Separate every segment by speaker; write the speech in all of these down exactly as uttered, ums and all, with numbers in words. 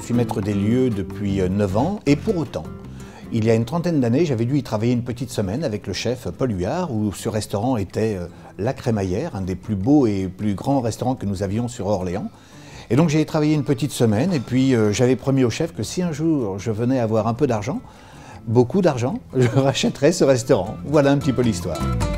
Speaker 1: suis maître des lieux depuis neuf ans et pour autant, il y a une trentaine d'années, j'avais dû y travailler une petite semaine avec le chef Paul Huard où ce restaurant était la Crémaillère, un des plus beaux et plus grands restaurants que nous avions sur Orléans. Et donc j'ai travaillé une petite semaine et puis euh, j'avais promis au chef que si un jour je venais avoir un peu d'argent, beaucoup d'argent, je rachèterais ce restaurant. Voilà un petit peu l'histoire.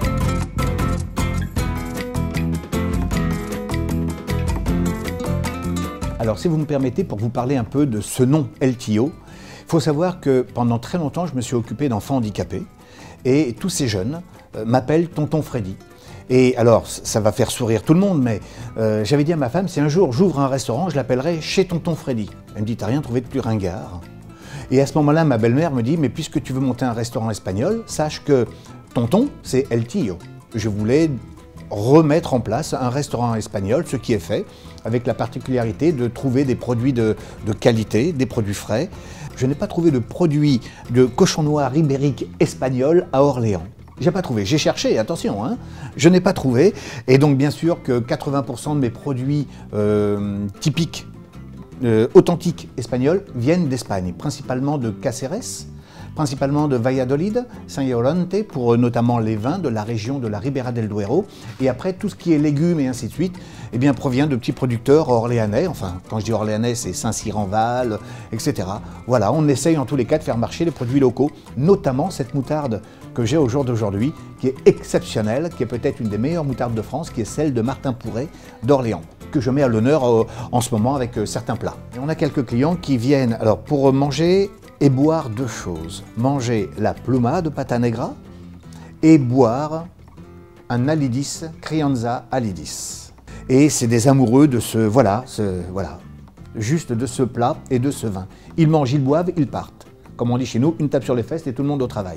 Speaker 1: Alors si vous me permettez, pour vous parler un peu de ce nom El Tío, il faut savoir que pendant très longtemps je me suis occupé d'enfants handicapés et tous ces jeunes euh, m'appellent Tonton Freddy. Et alors, ça va faire sourire tout le monde, mais euh, j'avais dit à ma femme, si un jour j'ouvre un restaurant, je l'appellerai chez Tonton Freddy. Elle me dit, t'as rien trouvé de plus ringard? Et à ce moment-là, ma belle-mère me dit, mais puisque tu veux monter un restaurant espagnol, sache que Tonton, c'est El Tío. Je voulais remettre en place un restaurant espagnol, ce qui est fait, avec la particularité de trouver des produits de, de qualité, des produits frais. Je n'ai pas trouvé de produit de cochon noir ibérique espagnol à Orléans. J'ai pas trouvé, j'ai cherché, attention, hein, je n'ai pas trouvé. Et donc bien sûr que quatre-vingts pour cent de mes produits euh, typiques, euh, authentiques espagnols viennent d'Espagne, principalement de Cáceres, principalement de Valladolid, San Llorente, pour euh, notamment les vins de la région de la Ribera del Duero. Et après, tout ce qui est légumes et ainsi de suite, eh bien, provient de petits producteurs orléanais. Enfin, quand je dis orléanais, c'est Saint-Cyr-en-Val, et cetera. Voilà, on essaye en tous les cas de faire marcher les produits locaux, notamment cette moutarde que j'ai au jour d'aujourd'hui, qui est exceptionnelle, qui est peut-être une des meilleures moutardes de France, qui est celle de Martin Pourret d'Orléans, que je mets à l'honneur euh, en ce moment avec euh, certains plats. Et on a quelques clients qui viennent alors pour manger et boire deux choses. Manger la pluma de pata negra et boire un alidis, Crianza alidis. Et c'est des amoureux de ce, voilà, ce, voilà, juste de ce plat et de ce vin. Ils mangent, ils boivent, ils partent. Comme on dit chez nous, une tape sur les fesses et tout le monde au travail.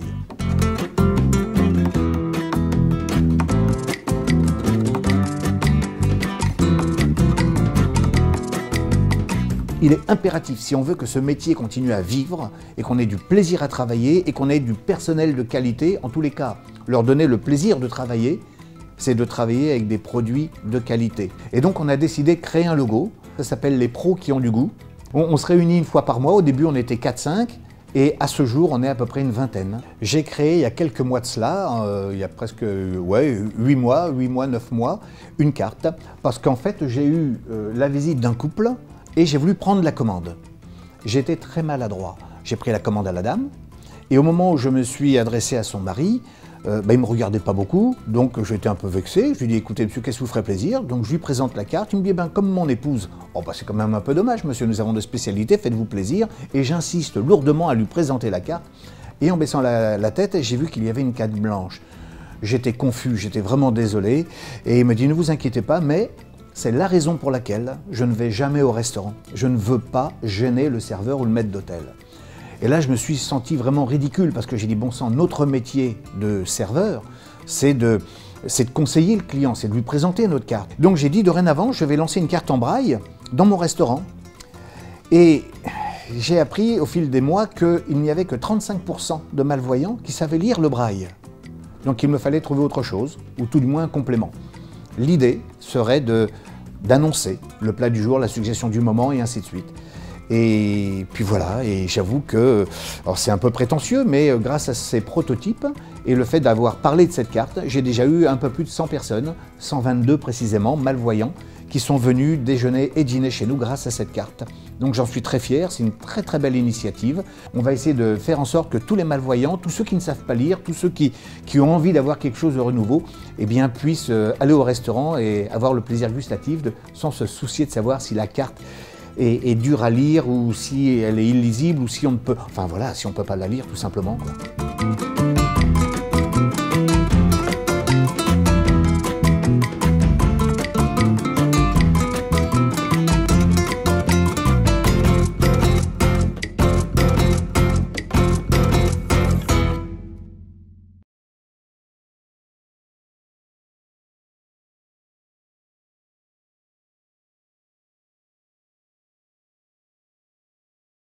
Speaker 1: Il est impératif, si on veut que ce métier continue à vivre et qu'on ait du plaisir à travailler et qu'on ait du personnel de qualité, en tous les cas, leur donner le plaisir de travailler, c'est de travailler avec des produits de qualité. Et donc on a décidé de créer un logo, ça s'appelle les pros qui ont du goût. On, on se réunit une fois par mois, au début on était quatre cinq, et à ce jour on est à peu près une vingtaine. J'ai créé il y a quelques mois de cela, euh, il y a presque ouais, huit mois, huit mois, neuf mois, une carte, parce qu'en fait j'ai eu euh, la visite d'un couple, et j'ai voulu prendre la commande. J'étais très maladroit. J'ai pris la commande à la dame, et au moment où je me suis adressé à son mari, euh, bah, il ne me regardait pas beaucoup, donc j'étais un peu vexé. Je lui ai dit, écoutez monsieur, qu'est-ce qui vous ferait plaisir? Donc je lui présente la carte, il me dit, ben, comme mon épouse, oh, bah, c'est quand même un peu dommage monsieur, nous avons des spécialités, faites-vous plaisir. Et j'insiste lourdement à lui présenter la carte, et en baissant la, la tête, j'ai vu qu'il y avait une carte blanche. J'étais confus, j'étais vraiment désolé, et il me dit, ne vous inquiétez pas, mais c'est la raison pour laquelle je ne vais jamais au restaurant. Je ne veux pas gêner le serveur ou le maître d'hôtel. Et là, je me suis senti vraiment ridicule parce que j'ai dit, bon sang, notre métier de serveur, c'est de, c'est de conseiller le client, c'est de lui présenter notre carte. Donc j'ai dit, dorénavant, je vais lancer une carte en braille dans mon restaurant. Et j'ai appris au fil des mois qu'il n'y avait que trente-cinq pour cent de malvoyants qui savaient lire le braille. Donc il me fallait trouver autre chose, ou tout du moins un complément. L'idée serait d'annoncer le plat du jour, la suggestion du moment et ainsi de suite. Et puis voilà, et j'avoue que, alors c'est un peu prétentieux, mais grâce à ces prototypes et le fait d'avoir parlé de cette carte, j'ai déjà eu un peu plus de cent personnes, cent vingt-deux précisément, malvoyants, qui sont venus déjeuner et dîner chez nous grâce à cette carte. Donc j'en suis très fier, c'est une très très belle initiative. On va essayer de faire en sorte que tous les malvoyants, tous ceux qui ne savent pas lire, tous ceux qui, qui ont envie d'avoir quelque chose de renouveau, eh bien, puissent aller au restaurant et avoir le plaisir gustatif de, sans se soucier de savoir si la carte est, est dure à lire ou si elle est illisible ou si on ne peut, enfin voilà, si on ne peut pas la lire tout simplement, quoi.